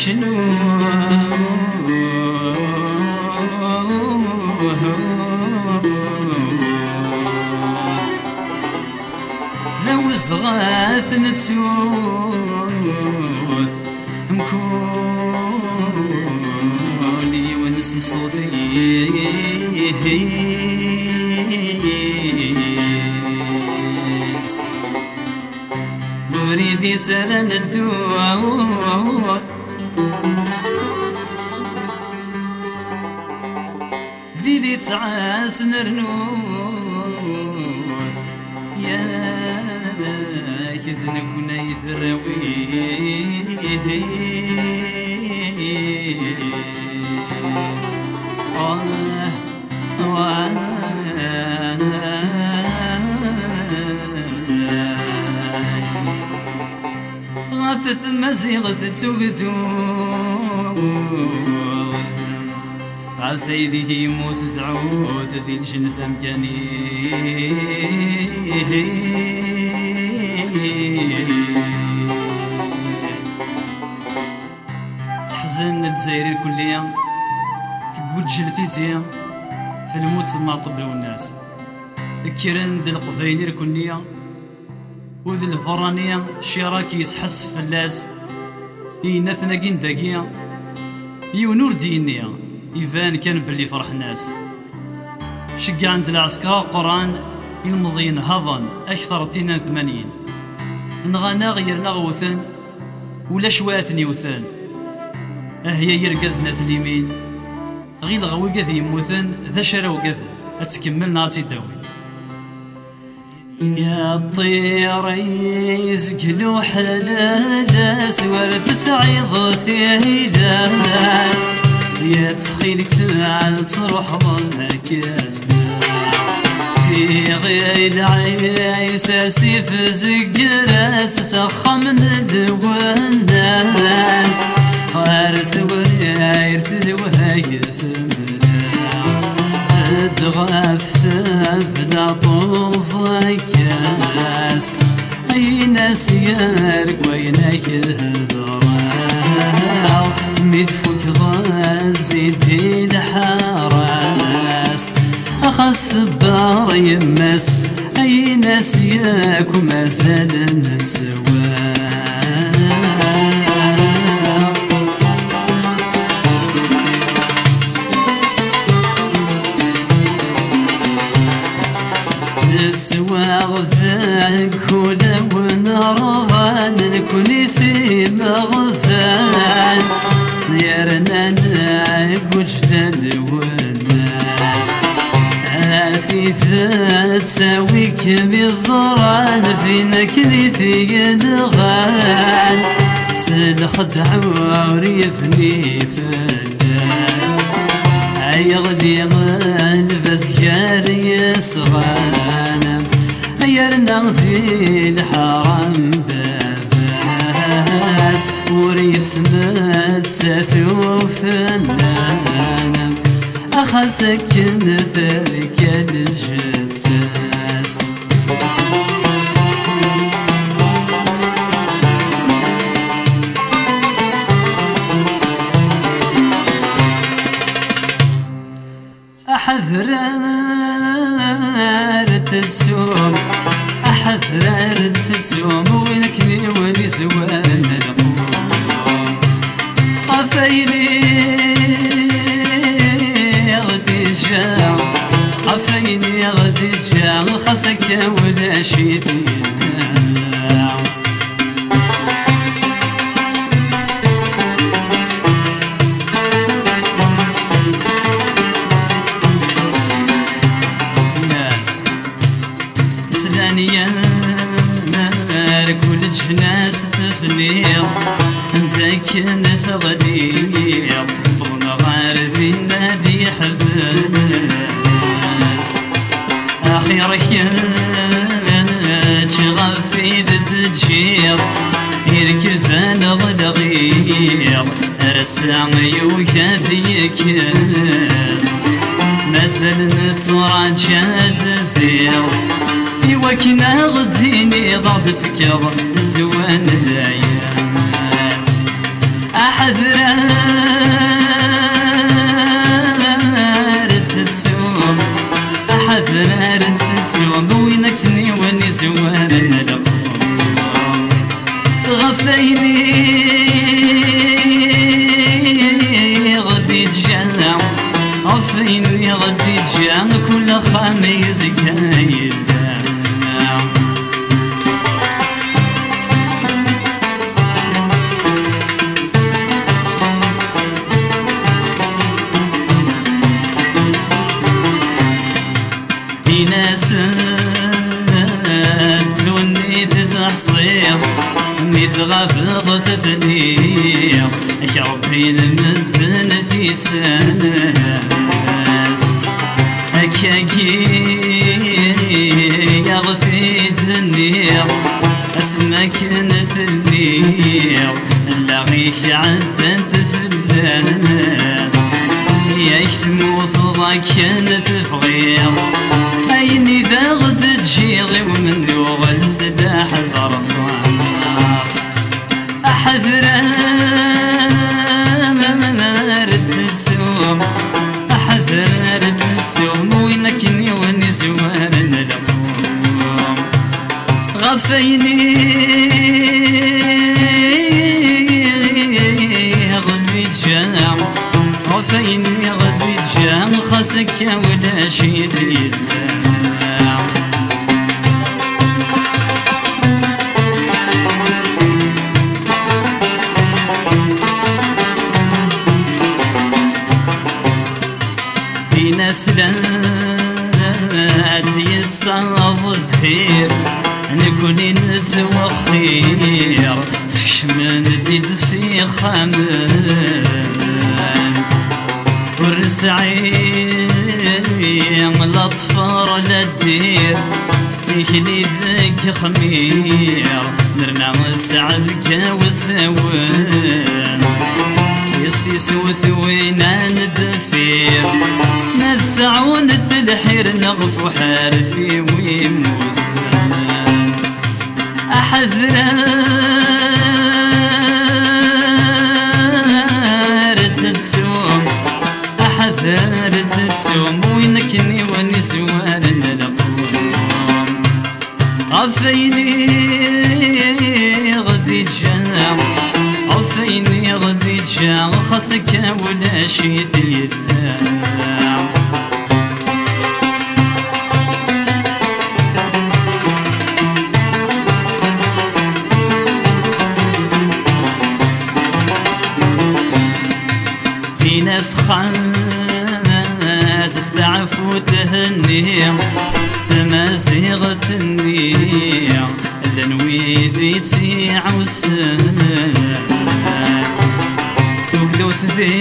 شنو لو زغاث نتوث مكولي ونس صوتي وريدي سرن الدور ذي تعاس نرنوث يا كذنك ونيثرويس غاثث مزيغث تبثوث عالثيذه يموت ثعوث ذي الجنث أمكاني تحزن الجزائر الكلية تقود جلفيزية في الموت المعطب له الناس ذكرن ذي القبايل الكلية وذي الفرانية شراكي يسحس في اللاس ينثنا كين داكية يونور دينية يفان كان باللي فرح الناس شقا عند العسكر قران المزين هضن أكثر 82 نغانا غير نغوثن ولا شواثني وثان أهيا يرقزنا اليمين غير غوي ذي يموثن ذا شراو كذا أتكمل ناسي داوي يا طير يزقلو حلالاس ورث سعيض ثيداس يا تسخيلك تعال تروح ظنكاس سيغي العيس سيف زقراس سخم ندوى الناس وارث ويرث وهايث تغاف ثافنا طوزكاس أي ناس يارك وينك الذراو مثفك غازي الحراس أخص بار يمس أي ناس ياك وما زال نتسوى سواغ ذاك ولو نرغان نكون يسيم غفان يارنا ناك وجدان والناس عافيثا تساويك بالزران فينا كذي نغان سلخدع وريفني فالناس عيغلي الفزكار يصغانا يرنا في الحرم باباس وريد سمات سافو فنانا أخسكن ثرك الجساس أحذر تتسوم أحذر تتسوم وينكني ولي زوان القوم عفيني غدي جاع عفيني غدي جاع خصك ولا شي كل جناس تفنير ذاك نثغدير بغنا غاربي نادي حفاس أخيرك شغفي تجير يركب أنا ضلغير رسامي وكافي كاس مازال نتراجع الزير وكنا غديني ضاد فكر دوان العياس أحذر تتسوم أحذر تتسوم وينكني واني زوار القوم غفيني غدي تجا غفيني غدي تجا كل خميس كايد ناس توني تحصير متغفض تفنير كربين من في سناس أكاكي يغفي الدنيا اسمك نثلير لاغيك عدت في الناس يكتمو ضاك نتفغير عيني ذا غد تجيغي ومن دوغ السلاح برصاص أحذر تتسوم أحذر تتسوم وينكني واني زوار القوم غفيني غدي تجام غفيني غدي تجام خاسك ولا شي ديال سلات يتصاص زهير نكوني نتوخير سكشمن ديد سيخامان ورسعين الأطفار للدير فيكلي ذاك خمير نرنا سعدك وسوان يسلي سوث وين ندفير نرسعون التلحير نغفو حارثي ويموت أحذر تتسوم أحذر تتسوم وينكني واني زوار القوم غفيني غدي تجا غفيني غدي تجا خاصك ولا شي ديال في ناس خاس استعفوا تهنيهم فما زيغت النية لنويدي تسيع والسنة تبدو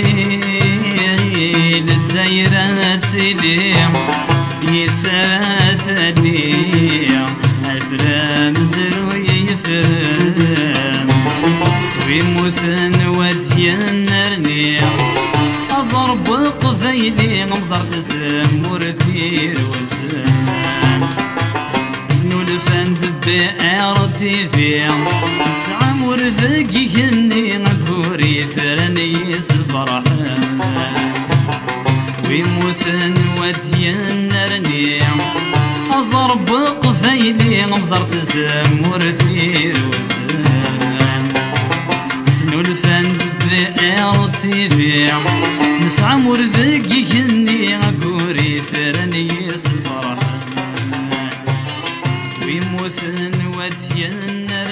ثبيل تزيرات سليم يسات النية أفرام زروي يفرام ويموثن وديان نرنية أضرب قذيلي غمزر تزمر ثير وزان زنو الفن دبي ارتي في سعى مرفقي هني غوري فرني الفرحان ويموثن وديان نرنية أضرب قذيلي غمزر تزمر ثير وزان زنو الفن ارتي في نسعى مرذقي هني عقوري فرني الفرح ويموثن وديان